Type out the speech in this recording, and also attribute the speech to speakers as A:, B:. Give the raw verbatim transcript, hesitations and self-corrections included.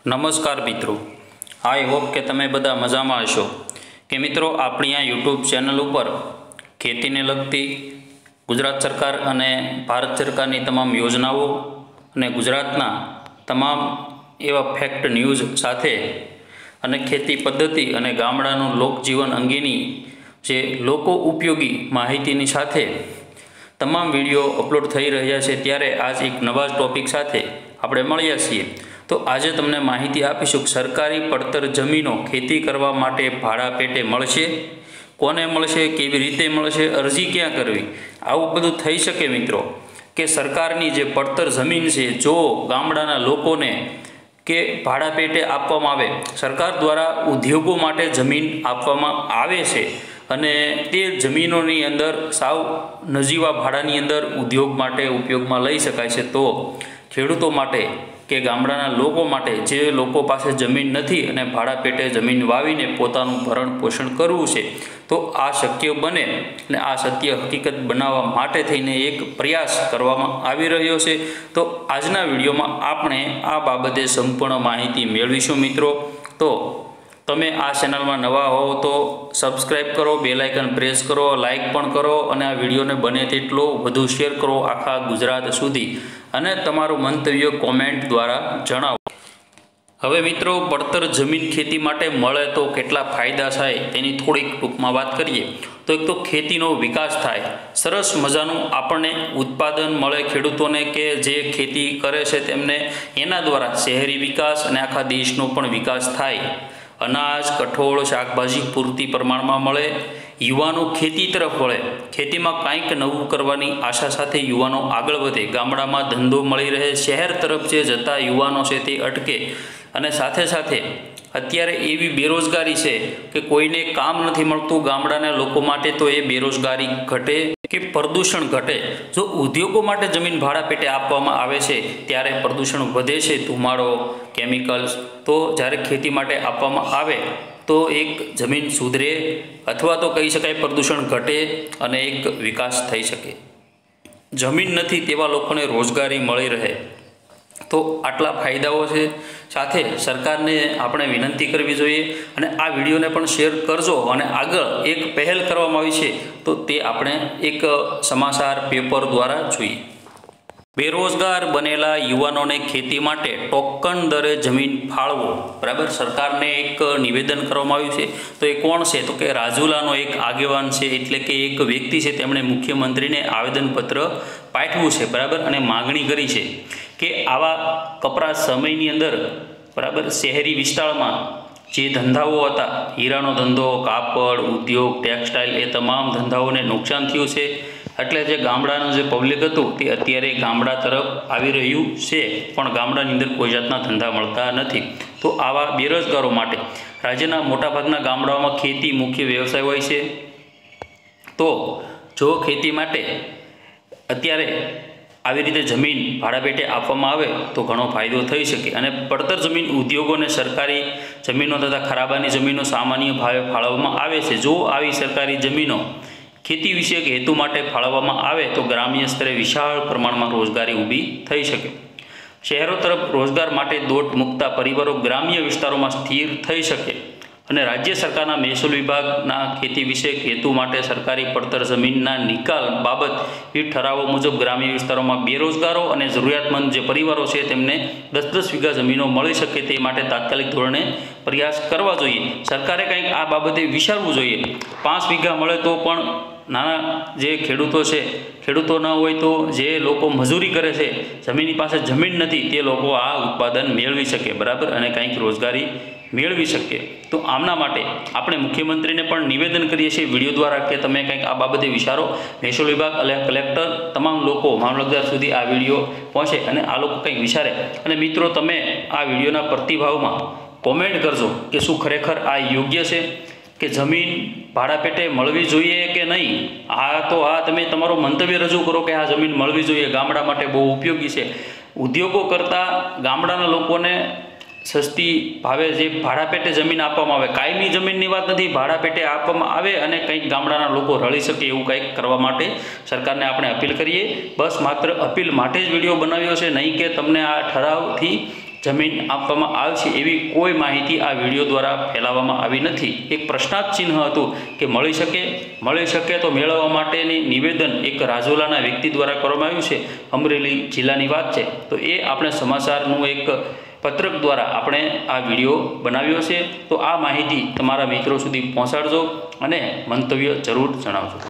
A: નમસ્કાર મિત્રો, I hope કે તમે બધા મજામાં હશો કે મિત્રો આપણી આ યુટ્યુબ ચેનલ ઉપર ખેતીને લગતી ગુજરાત સરકાર અને ભારત સરકારની તમામ યોજનાઓ અને ગુજરાતના તમામ એવા ફેક્ટ ન્યૂઝ સાથે અને ખેતી પદ્ધતિ અને ગામડાનું લોકજીવન અંગેની જે લોકો ઉપયોગી માહિતીની સાથે તમામ વિડીયો અપલોડ થઈ રહ્યા છે। ત્યારે આજ એક નવા ટોપિક સાથે આપણે મળ્યા છીએ। તો આજે તમને માહિતી આપીશું કે સરકારી પડતર જમીનો ખેતી કરવા માટે ભાડા પેટે મળશે, કોને મળશે, કેવી રીતે મળશે, અરજી ક્યાં કરવી, આવું બધું થઈ શકે મિત્રો કે સરકારની જે પડતર જમીન છે જો ગામડાના લોકોને કે ભાડા પેટે આપવામાં આવે, સરકાર દ્વારા ઉદ્યોગો માટે જમીન આપવામાં આવે છે અને તે જમીનોની અંદર સાવ નજીવા ભાડાની અંદર ઉદ્યોગ માટે ઉપયોગમાં લઈ શકાય છે। તો ખેડૂતો માટે કે ગામડાના લોકો માટે જે લોકો પાસે જમીન નથી અને ભાડા પેટે જમીન વાવીને પોતાનું ભરણ પોષણ કરવું છે તો આ શક્ય બને અને આ સત્ય હકીકત બનાવવા માટે થઈને એક પ્રયાસ કરવામાં આવી રહ્યો છે। તો આજના વિડીયોમાં આપણે આ બાબતે સંપૂર્ણ માહિતી મેળવીશું મિત્રો। તો તમે આ ચેનલમાં નવા હો તો સબસ્ક્રાઈબ કરો, બેલ આઇકન પ્રેસ કરો, લાઇક પણ કરો અને આ વિડીયોને બને તેટલો વધુ શેર કરો આખા ગુજરાત સુધી અને તમારું મંતવ્ય કોમેન્ટ દ્વારા જણાવો। હવે મિત્રો, પડતર જમીન ખેતી માટે મળે તો કેટલા ફાયદા થાય તેની થોડીક ટૂંકમાં વાત કરીએ તો એક તો ખેતીનો વિકાસ થાય, સરસ મજાનું આપણને ઉત્પાદન મળે ખેડૂતોને કે જે ખેતી કરે છે તેમને, એના દ્વારા શહેરી વિકાસ અને આખા દેશનો પણ વિકાસ થાય। અનાજ, કઠોળ, શાકભાજી પૂરતી પ્રમાણમાં મળે, યુવાનો ખેતી તરફ વળે, ખેતીમાં કંઈક નવું કરવાની આશા સાથે યુવાનો આગળ વધે, ગામડામાં ધંધો મળી રહે, શહેર તરફ જે જતા યુવાનો છે તે અટકે અને સાથે સાથે અત્યારે એવી બેરોજગારી છે કે કોઈને કામ નથી મળતું ગામડાના લોકો માટે, તો એ બેરોજગારી ઘટે કે પ્રદૂષણ ઘટે। જો ઉદ્યોગો માટે જમીન ભાડા પેટે આપવામાં આવે છે ત્યારે પ્રદૂષણ વધે છે, ધુમાડો, કેમિકલ્સ, તો જ્યારે ખેતી માટે આપવામાં આવે તો એક જમીન સુધરે અથવા તો કહી શકાય પ્રદૂષણ ઘટે અને એક વિકાસ થઈ શકે। જમીન નથી તેવા લોકોને રોજગારી મળી રહે, તો આટલા ફાયદાઓ છે। સાથે સરકારને આપણે વિનંતી કરવી જોઈએ અને આ વિડીયોને પણ શેર કરજો અને આગળ એક પહેલ કરવામાં આવી છે તો તે આપણે એક સમાચાર પેપર દ્વારા જોઈએ। બેરોજગાર બનેલા યુવાનોને ખેતી માટે ટોકન દરે જમીન ફાળવો, બરાબર, સરકારને એક નિવેદન કરવામાં આવ્યું છે। તો એ કોણ છે તો કે રાજુલાનો એક આગેવાન છે, એટલે કે એક વ્યક્તિ છે, તેમણે મુખ્યમંત્રીને આવેદનપત્ર પાઠવ્યું છે, બરાબર, અને માગણી કરી છે કે આવા કપરા સમયની અંદર, બરાબર, શહેરી વિસ્તારમાં જે ધંધાઓ હતા, હીરાનો ધંધો, કાપડ ઉદ્યોગ, ટેક્સટાઇલ, એ તમામ ધંધાઓને નુકસાન થયું છે, એટલે જે ગામડાનું જે પબ્લિક હતું તે અત્યારે ગામડા તરફ આવી રહ્યું છે પણ ગામડાની અંદર કોઈ જાતના ધંધા મળતા નથી। તો આવા બેરોજગારો માટે રાજ્યના મોટાભાગના ગામડાઓમાં ખેતી મુખ્ય વ્યવસાય હોય છે, તો જો ખેતી માટે અત્યારે આવી રીતે જમીન ભાડા પેટે આપવામાં આવે તો ઘણો ફાયદો થઈ શકે અને પડતર જમીન ઉદ્યોગોને સરકારી જમીનો તથા ખરાબાની જમીનો સામાન્ય ભાવે ફાળવવામાં આવે છે। જો આવી સરકારી જમીનો ખેતી વિષયક હેતુ માટે ફાળવવામાં આવે તો ગ્રામ્ય સ્તરે વિશાળ પ્રમાણમાં રોજગારી ઊભી થઈ શકે, શહેરો તરફ રોજગાર માટે દોટ મૂકતા પરિવારો ગ્રામ્ય વિસ્તારોમાં સ્થિર થઈ શકે અને રાજ્ય સરકારના મહેસૂલ વિભાગના ખેતી વિષયક હેતુ માટે સરકારી પડતર જમીનના નિકાલ બાબત એ ઠરાવો મુજબ ગ્રામ્ય વિસ્તારોમાં બેરોજગારો અને જરૂરિયાતમંદ જે પરિવારો છે તેમને દસ દસ વીઘા જમીનો મળી શકે તે માટે તાત્કાલિક ધોરણે પ્રયાસ કરવા જોઈએ। સરકારે કંઈક આ બાબતે વિચારવું જોઈએ। પાંચ વીઘા મળે તો પણ નાના જે ખેડૂતો છે, ખેડૂતો ન હોય તો જે લોકો મજૂરી કરે છે, જમીનની પાસે જમીન નથી, તે લોકો આ ઉત્પાદન મેળવી શકે, બરાબર, અને કંઈક રોજગારી મેળવી શકે। તો આમના માટે આપણે મુખ્યમંત્રીને પણ નિવેદન કરીએ છીએ વિડીયો દ્વારા કે તમે કંઈક આ બાબતે વિચારો। મહેસૂલ વિભાગ અને કલેક્ટર તમામ લોકો મામલતદાર સુધી આ વિડીયો પહોંચે અને આ લોકો કંઈક વિચારે। અને મિત્રો, તમે આ વિડીયોના પ્રતિભાવમાં કોમેન્ટ કરજો કે શું ખરેખર આ યોગ્ય છે કે જમીન ભાડા પેટે મળવી જોઈએ કે નહીં। આ તો આ તમે તમારું મંતવ્ય રજૂ કરો કે આ જમીન મળવી જોઈએ, ગામડા માટે બહુ ઉપયોગી છે। ઉદ્યોગો કરતાં ગામડાના લોકોને સસ્તી ભાવે જે ભાડા પેટે જમીન આપવામાં આવે, કાયમી જમીનની વાત નથી, ભાડા પેટે આપવામાં આવે અને કંઈક ગામડાના લોકો રળી શકે એવું કંઈક કરવા માટે સરકારને આપણે અપીલ કરીએ। બસ માત્ર અપીલ માટે જ વિડીયો બનાવ્યો છે, નહીં કે તમને આ ઠરાવથી જમીન આપવામાં આવશે એવી કોઈ માહિતી આ વિડીયો દ્વારા ફેલાવવામાં આવી નથી. એક પ્રશ્નાર્થ ચિહ્ન હતું કે મળી શકે મળી શકે તો મેળવવા માટેની નિવેદન એક રાજુલાના વ્યક્તિ દ્વારા કરવામાં આવ્યું છે. અમરેલી જિલ્લાની વાત છે, તો એ આપણે સમાચારનું એક પત્રક દ્વારા આપણે આ વિડીયો બનાવ્યો છે. તો આ માહિતી તમારા મિત્રો સુધી પહોંચાડજો અને મંતવ્ય જરૂર જણાવજો.